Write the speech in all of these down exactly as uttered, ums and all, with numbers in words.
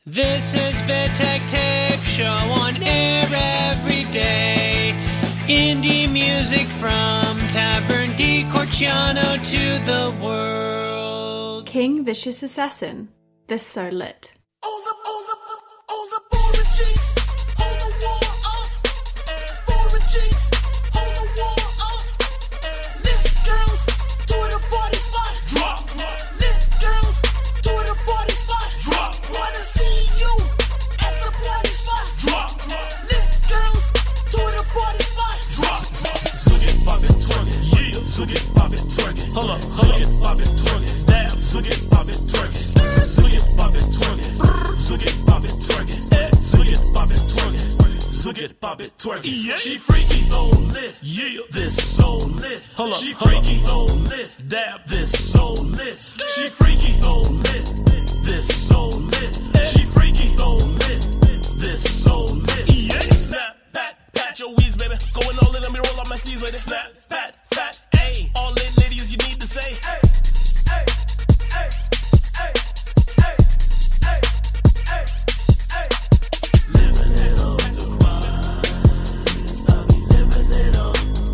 This is Vitek Tape Show on air every day. Indie music from Tavern di Corciano to the world. King Vicious Assassin. This So Lit. All the, all the, all the boring G's, all the war up. Boring G's, all the war up. Lit girls to the party spot. Drop. Lit girls to the party spot. Drop. Wanna see you at the party spot. Drop. Lit girls to the party spot. Drop. Zook it, pop it, twerk it. Yeah. Zook it, pop it, twerk it. Hold up, hold it, pop it, twerk it. Damn. Zook it, pop it, twerk it. Zook it, pop it, twerk it. Zook it, pop it, twerk it. Zook it, pop it, twerk it. Zook it, pop it, twerk it. Yeah. She freaky, so lit. Yeah. This so lit. Hold up, she freaky, so lit. Dab, this so lit. She freaky, so lit. This so lit. She freaky, so lit. This so lit. Yeah. Snap, pat, pat your wheeze, baby. Going all in, let me roll up my sleeves, baby. Snap, pat, pat, ayy. All lit ladies, you need to say, hey, hey, hey, hey, hey, hey, hey, hey. Living it up the rise, I be living it up.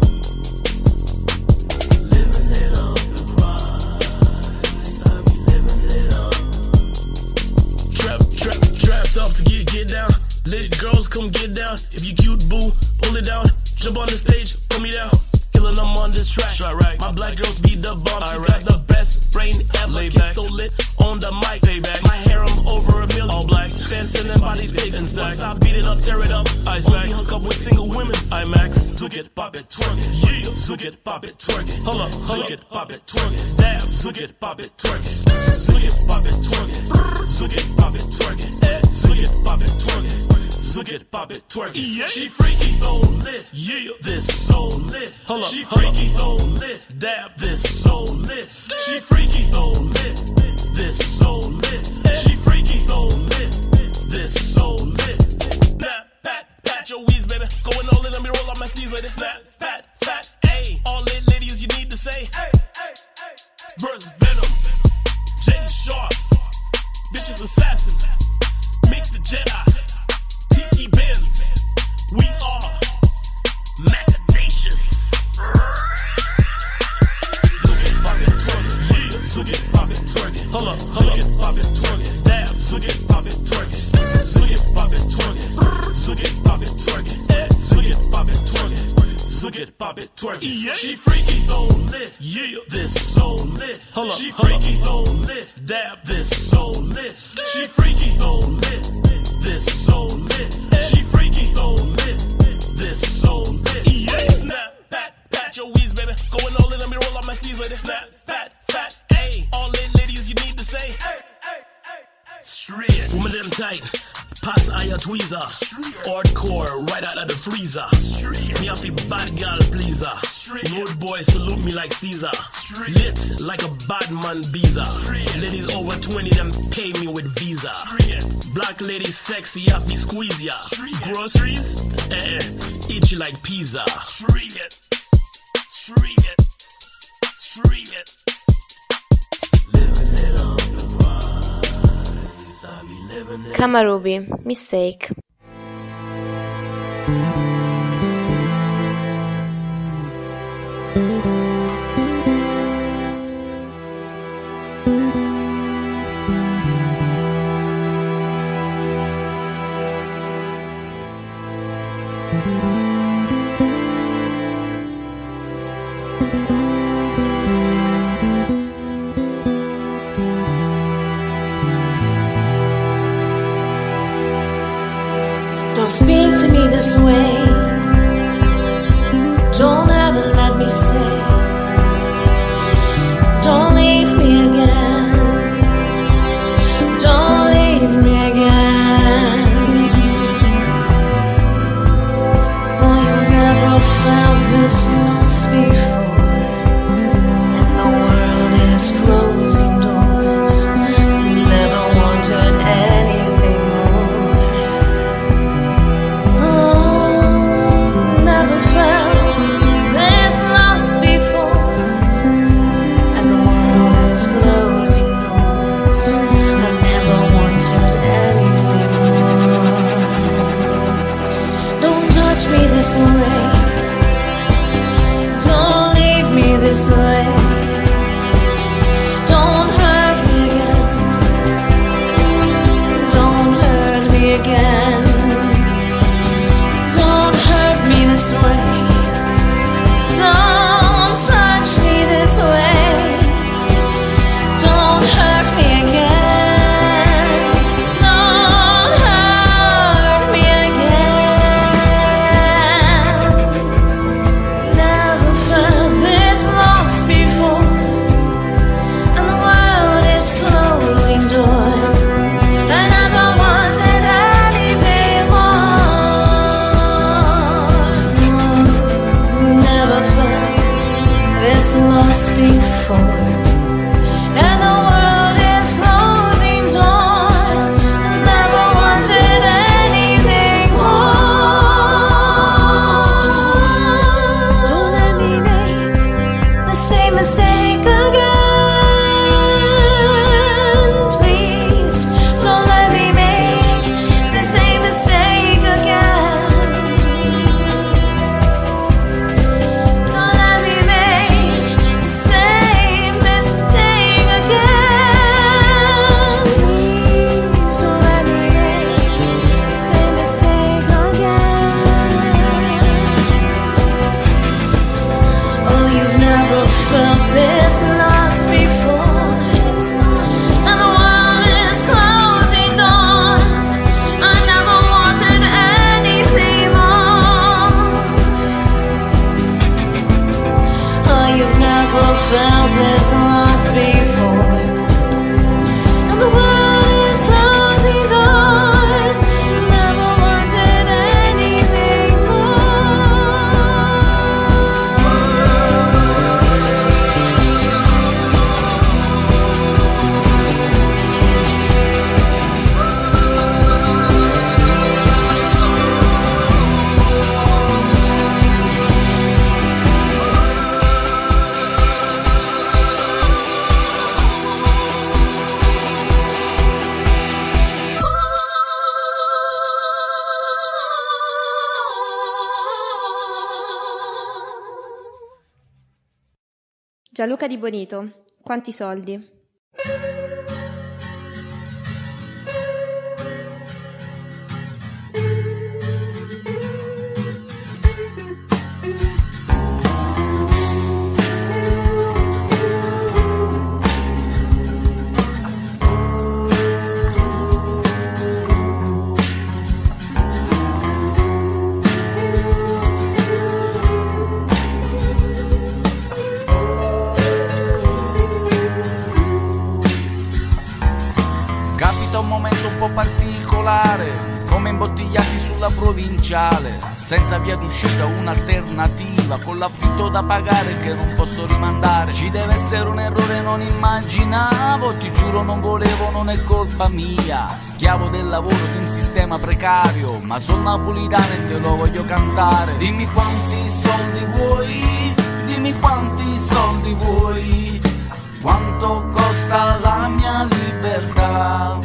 Living it up the rise, I be living it up. Trap, trap, trap tough to get, get down. Lit girls, come get down. If you cute, boo, pull it down. Jump on the stage, pull me down. Killing them on this track. Right. My black girls be the bomb. She right. Got the best brain ever. Lay back. So lit on the mic. Payback. My harem over a million. All black. Fans sending bodies pics and stacks. I beat it up, tear it up. Ice Max. Hook up with single women. IMAX. Zook it, pop it, twerk it. Yeah. Zook it, pop it, twerk it. Hold up, hold it, pop it, twerk it. Damn. Zook it, pop it, twerk it. Zook it, pop it, twerk it. Zook it, pop it, twerk it. Zook it, pop it, twerk it. Zook it, pop it, twerk it. Yeah. She freaky, so lit. Yeah. This so lit. Hold up, she freaky, so lit. Dab, this so lit. She freaky, so lit. This so lit. She freaky, so lit. This so lit. Snap, pat, pat your wheeze, baby. Going all in, let me roll up my sleeves, baby. Snap, pat, pat, ayy. All lit ladies, you need to say, hey, hey, hey. Verse Venom, Jay Sharp, Vicious Assassin, Mix the Jedi. Tiki Benz, we are Macadacious. Zook it, pop it, twerk it. Yeah. Zook it, pop it, twerk it. Hold up, hold it, pop it, twerk it. Damn. Zook it, pop it, twerk it. Zook it, pop it, twerk it. Zook it, pop it, twerk it. Zook it, pop it, twerk it. Zook it, pop it, twerk it. Yeah. She freaky, so lit. Yeah. This so lit. Hold up, she freaky, so lit. Dab, this so lit. She freaky, so lit. This so lit. She freaky, so lit. This so lit. Yeah. Snap, pat, pat your wheeze, baby. Going all in, let me roll up my sleeves, baby. Snap, pat, pat, ayy. All lit ladies, you need to say, hey, hey, hey, hey. Straight. Woman them tight. Pass aya tweezer. Hardcore, right out of the freezer. Straight. Me off a bad girl pleaser. Road boy salute me like Caesar. Straight. Lit like a bad man visa. Ladies over twenty, them pay me with visa. Straight. Black lady sexy, I be squeeze ya. Straight. Groceries, eh, eh, eat you like pizza. Straight. Straight. Straight. Living it up the rise. I be living it. Kamarubi, Mistake. Don't speak to me this way. Don't ever let me say, don't leave me again. Don't leave me again. Oh, you never felt this loss before, and the world is closing doors. Never wanted anything more. Oh, never felt this loss before. again. Don't hurt me this way. Don't touch me this way. Don't hurt me again. Don't hurt me again. Never felt this lost before, and the world is closing doors. I never wanted anything more. Never felt this lost before, and the world is closing doors. Never wanted anything more. Don't let me make the same mistake again. Please, don't let me make the same mistake again. Don't let me make the same mistake again. Please, don't let me make the same mistake again. Oh, you've never felt this lost before, and the world is closing doors. I never wanted anything more. Oh, you've never felt this lost before, and the world is closing doors. Never wanted anything Gianluca Di Bonito, Quanti soldi? Capita un momento un po' particolare, come imbottigliati sulla provinciale, senza via d'uscita, un'alternativa, con l'affitto da pagare che non posso rimandare. Ci deve essere un errore, non immaginavo, ti giuro non volevo, non è colpa mia. Schiavo del lavoro di un sistema precario, ma sono napolitano e te lo voglio cantare. Dimmi quanti soldi vuoi, dimmi quanti soldi vuoi, quanto costa la mia libertà.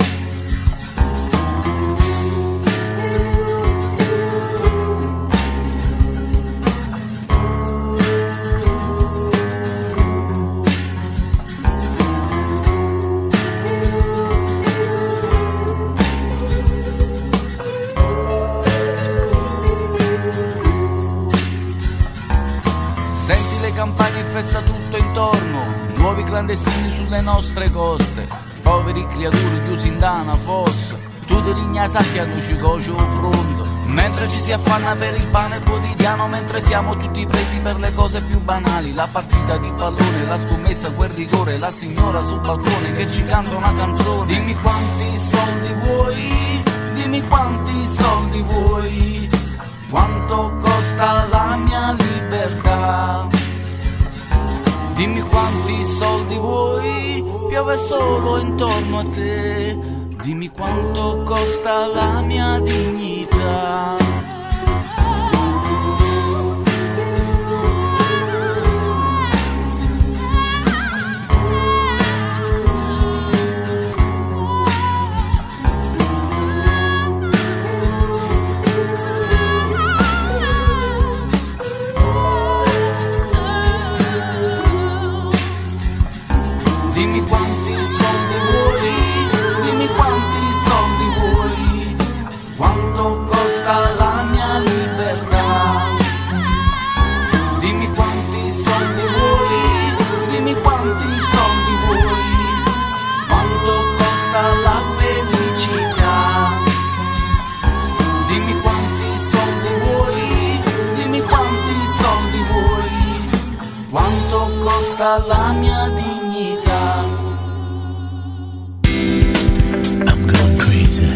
Senti le campagne in festa tutto intorno, nuovi clandestini sulle nostre coste, poveri creature chiusi in dana fossa, tutti rigna sacchia noi ci coce un fronte, mentre ci si affanna per il pane quotidiano, mentre siamo tutti presi per le cose più banali, la partita di pallone, la scommessa, quel rigore, la signora sul balcone che ci canta una canzone. Dimmi quanti soldi vuoi, dimmi quanti soldi vuoi, quanto costa la mia libertà. Dimmi quanti soldi vuoi, piove solo intorno a te. Dimmi quanto costa la mia dignità. Dimmi quanti soldi vuoi, dimmi quanti soldi vuoi, tutta la mia dignità. I'm going crazy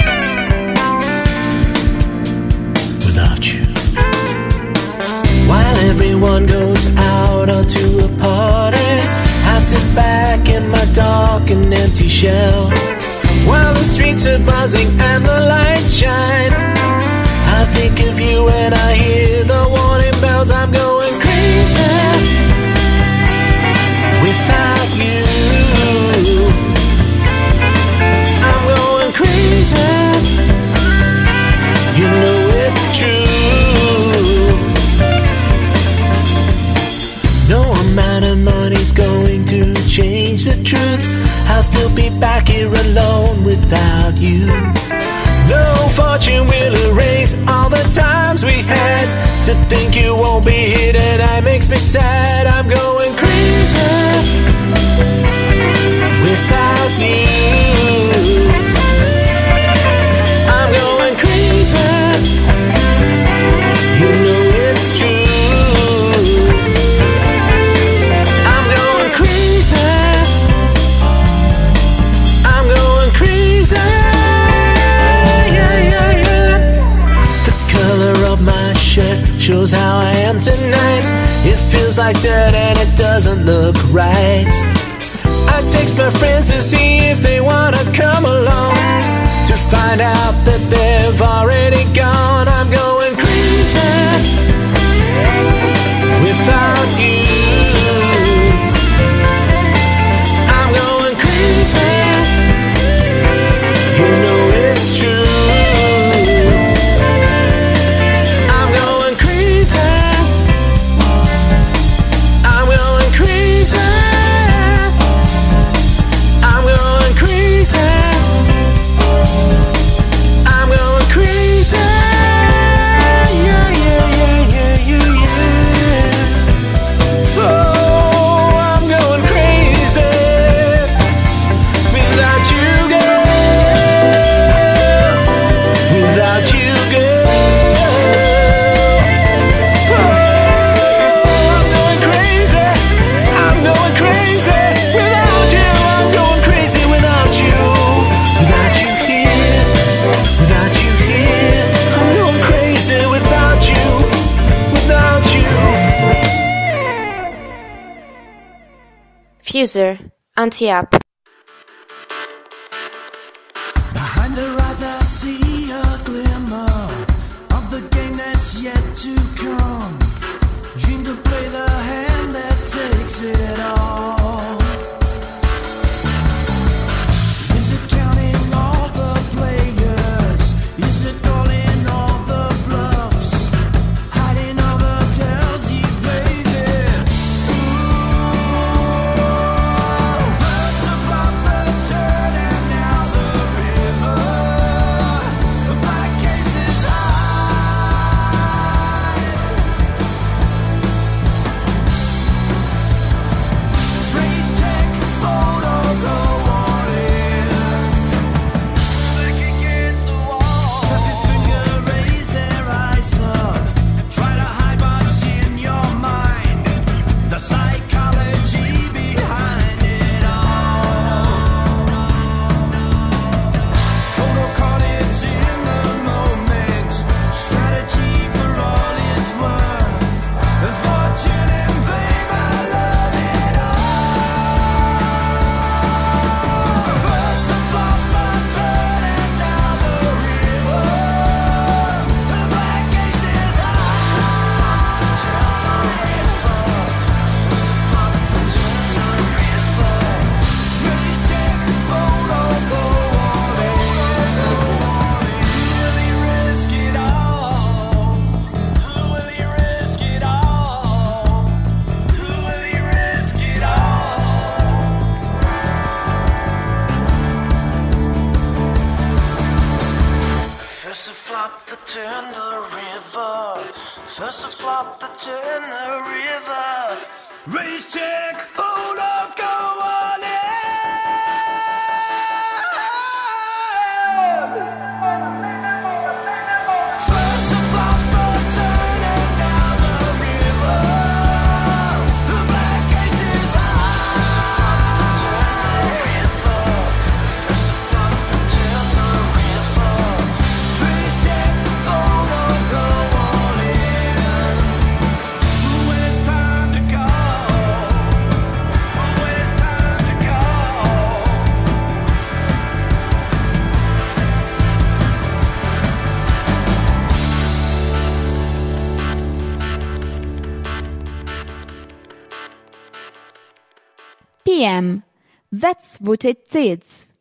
without you. While everyone goes out onto a party, I sit back in my dark and empty shell. While the streets are buzzing and the lights shine, I think of you and I hear the warning bells. I'm going crazy without you. I'm going crazy, you know it's true. No amount of money's going to change the truth. I'll still be back here alone without you. No fortune will erase all the times we had. To think you won't be here tonight makes me sad. I'm going crazy without you. I'm going crazy, you know it's true. I'm going crazy, I'm going crazy. My shirt shows how I am tonight. It feels like dirt and it doesn't look right. I text my friends to see if they wanna come along, to find out that they've already gone. I'm going crazy without you. I'm going crazy, you know it's true. Fuser, Anti-Up. Behind the rise I see a glimmer of the game that's yet to come. Dream to play the hand that takes it all. Is it counting all the players? Is it calling all the bluffs? Hiding all the tells he played it. First above the turn and now the river. The black case is high. Raise check, photo, go on in. Back against the wall. Tap your finger, raise their eyes up. Try to hide what's in your mind. The psychology behind it all. Photo caught it's in the moment. Strategy for all it's worth. Fortune and fame, I love it all. First to flop the turn and now the river. The black case is Raise check, photo, go all in. Who will he risk it all? Who will he risk it all? Who will he risk it all? First to flop the turn the river. First to flop the turn the river. Raise check, photo, go on in. First to flop the turn and now the river. The black case is p.m. That's what it is.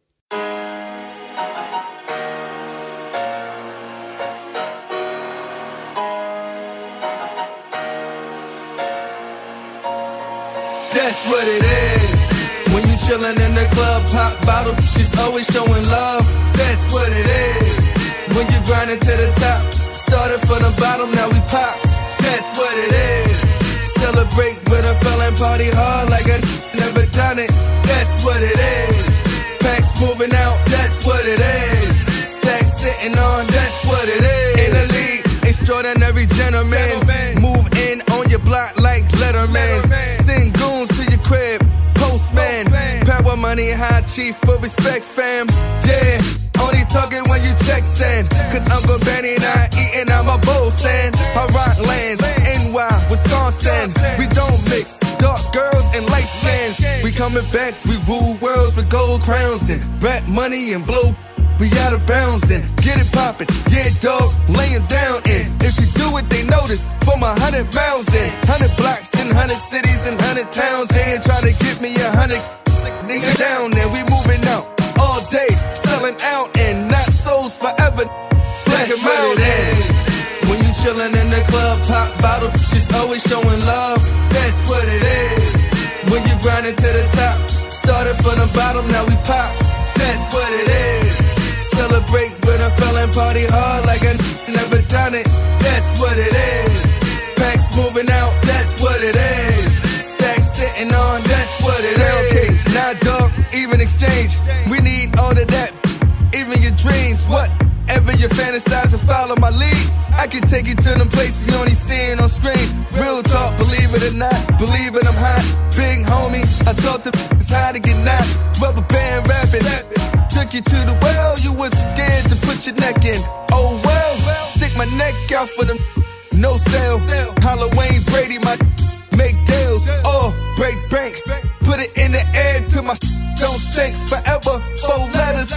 That's what it is. When you chillin' in the club, pop bottle, she's always showing love. That's what it is. When you grindin' to the top, started from the bottom, now we pop. That's what it is. Celebrate with a felon, party hard like I never done it. That's what it is. Packs moving out, that's what it is. Stacks sitting on, that's what it is. In the league, extraordinary gentlemen. Move in on your block like Letterman. Send goons to your crib, postman. Power money, high chief for respect, fam. Yeah. Only talking when you check send. Cause Uncle Benny not eating out my bowl sand. I rock lands, N Y, Wisconsin. We don't mix dark girls and light skins. We coming back, we rule worlds with gold crowns and rap money and blow. We out of bounds and get it poppin'. Yeah, dog, laying down and if you do it, they notice. From a hundred miles and hundred blocks and hundred cities and hundred towns. They ain't trying to get me a hundred niggas down and we moving out all day, selling out and not souls forever. Black and mountain. When you chillin' in the club, pop bottle, she's always showing love. That's what it is. When you grindin' to the top, started from the bottom, now we pop. That's what it is. Celebrate with a felon, party hard like I never done it. That's what it is. Packs moving out, that's what it is. Stacks sitting on, that's what it is. Okay, nah, dog, even exchange. We need all of that, even your dreams. Whatever you fantasize and follow my lead, I can take you to them places you only seeing on screens. Real talk, believe it or not, believe it, I'm hot. Big homie, I taught the it's how to get knocked. Rubber band rapping, took you to the well, you was scared to put your neck in. Oh well, stick my neck out for them, no sale. Halloween Brady, my make deals, oh, break bank. Put it in the air till my don't stink forever. Four letters,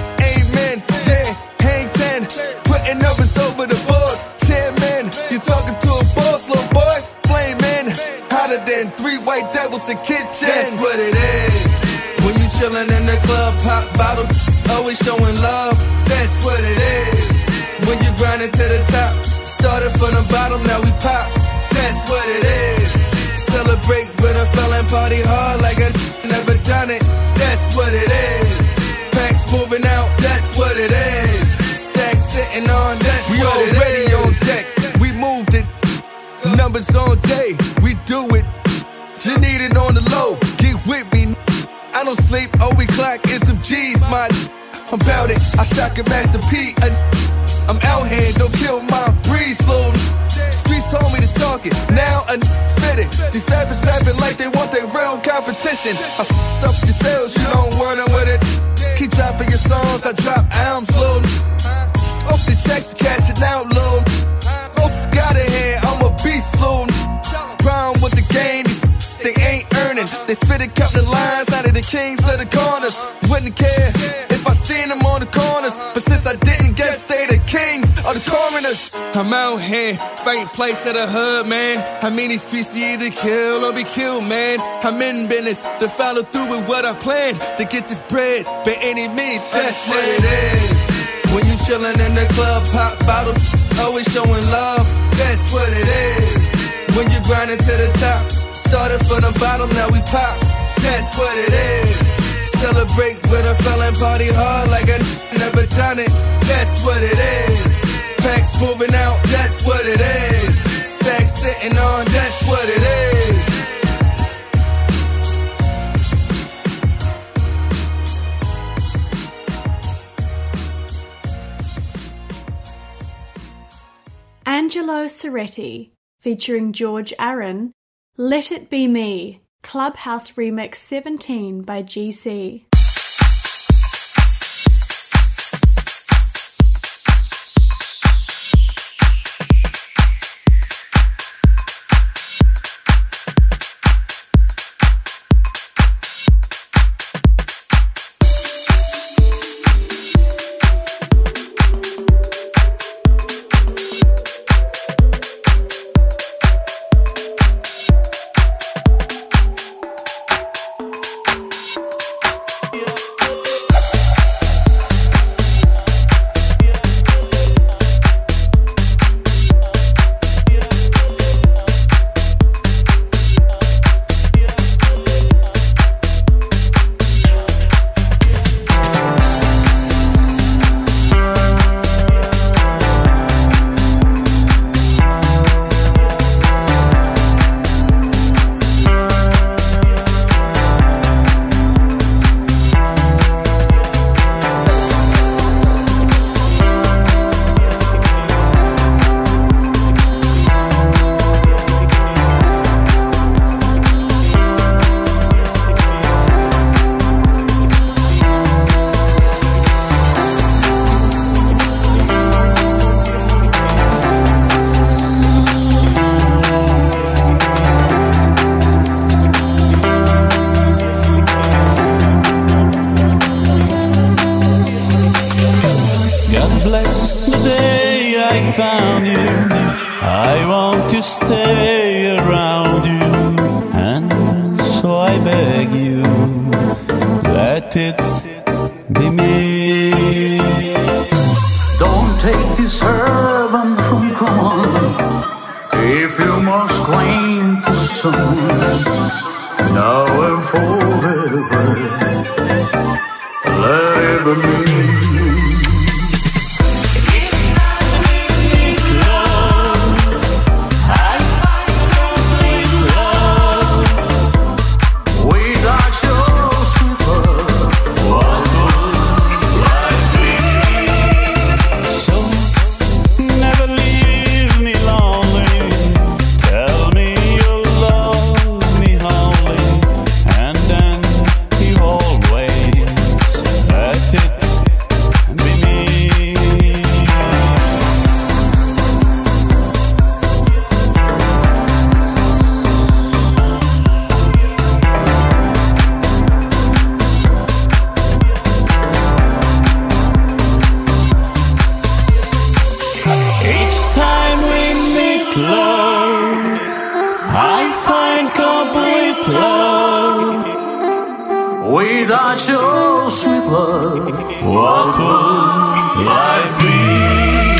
amen, yeah, hang ten. Putting numbers over the board, chairman. You talking to a boss, little boy, flamin'. Hotter than three white devils in kitchen. That's what it is. When you chillin' in the club, pop bottle, always showing love. That's what it is. When you grindin' to the top, started from the bottom, now we pop. That's what it is. Celebrate with a felon, party hard like I never done it. That's what it is. Packs moving out, that's what it is. Stacks sitting on, that's we what it is. We already on deck, we moved it. Numbers on day, we do it. You need it on the low, get with me. I don't sleep, all we clock is them G's, my I'm bout it, I shock a Master P. I'm out here, don't kill my breeze, slow. Streets told me to talk it, now I spit it. These rappers rapping like they want their real competition. I f***ed up your sales, you don't want them with it. Keep dropping your songs, I drop albums, load. Off the checks to cash it out, load. Off got it here, I'm a beast, load. Problem with the game, these they ain't earning. They spit a couple of lines out of the kings to the corners. Wouldn't care if I seen them on the corners, but since I didn't guess, they the kings or the coroners. I'm out here, fighting place to the hood, man. I mean these streets you either kill or be killed, man. I'm in business to follow through with what I planned, to get this bread by any means. That's what it is. When you chillin' in the club, pop bottle, always showing love. That's what it is. When you grindin' to the top, started from the bottom, now we pop. That's what it is. Celebrate with a felon, party hard like I never done it. That's what it is. Packs moving out, that's what it is. Stacks sitting on, that's what it is. Angelo Soretti, featuring George Aaron, Let It Be Me, Clubhouse Remix seventeen by G C. bless the day I found you. I want to stay around you, and so I beg you, let it be me. Don't take this servant from crown, if you must claim to some, now and forever, let it be me. Without your sweet love, what would life be?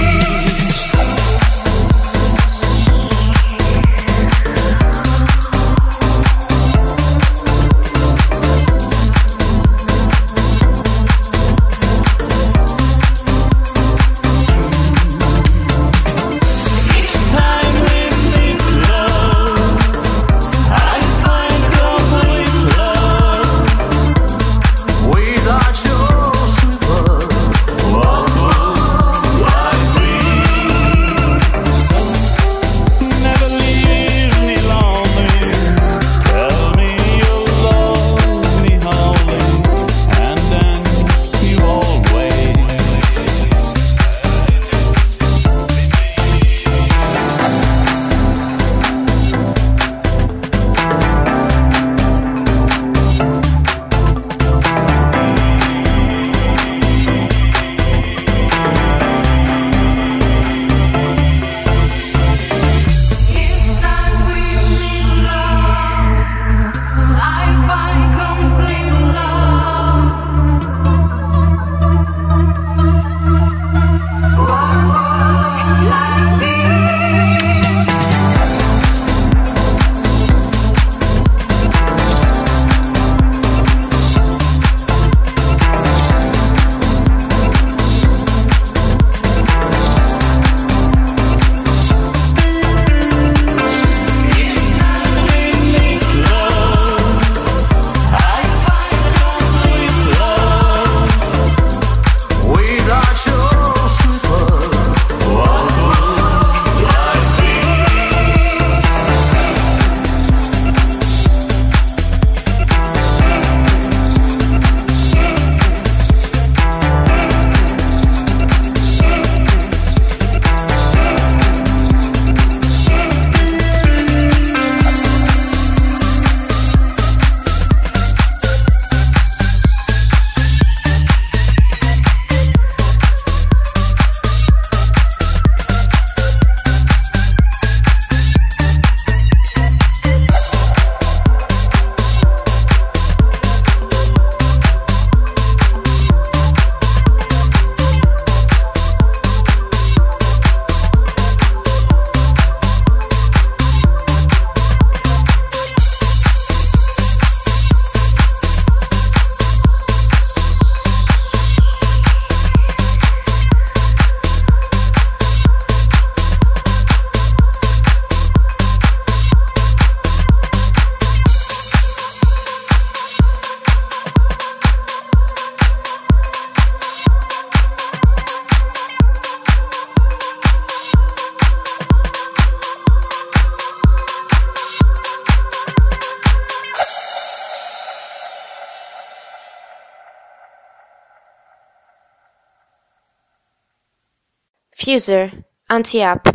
Fuser, Anti-Up.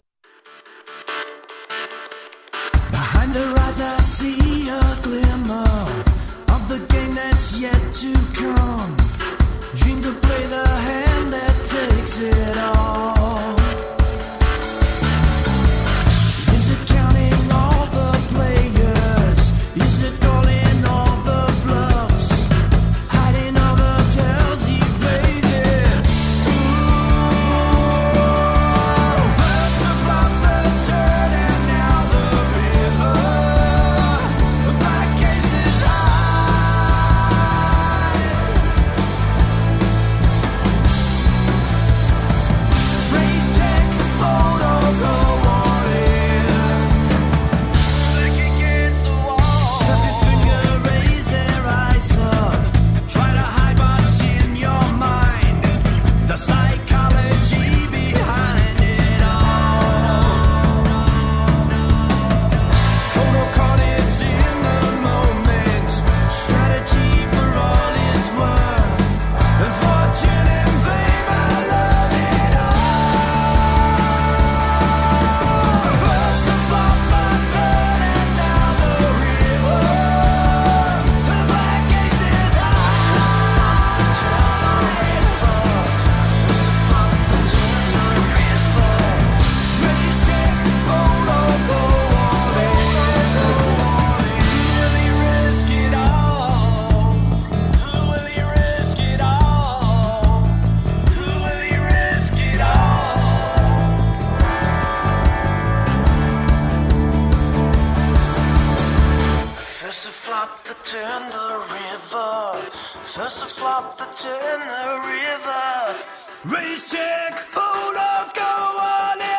Behind their eyes I see a glimmer of the game that's yet to come. Dream to play the hand that takes is it all? Is it counting all the players? Is it calling all the bluffs? Hiding all the tells he plays it. Ooh, first the flop, the turn, and now the river. The black case is high. Raise, check, photo, go all in. Back against the wall. Snap your finger, raise their eyes up. Try to hide what's in your mind. The psychology behind it all. Total carnage in the moment. Strategy for all it's worth. And fortune and fame, I love it all. First the flop, the turn, and now the river. The black ace is raise, check, photo, go all in. Will he risk it all? Who will he risk it all? Who will he risk it all? First the flop, the turn, the river. First the flop, the turn, the river. Raise, check, photo, go all in.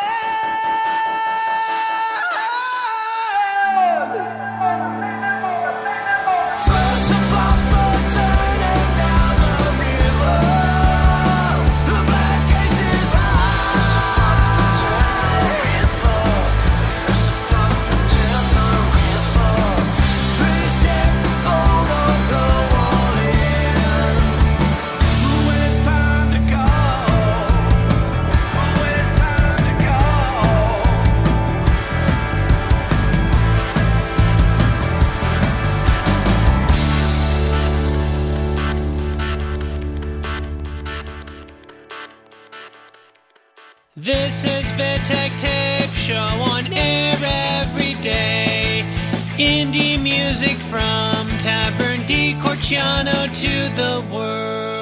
First the flop, the turn, and now the river. The black ace is high. First the flop, the turn, the river. Raise, check, photo, go all in. When it's time to go, when it's time to go. This is Vitek Tape Show on air every day. Indie music from Tavern di Corciano to the world.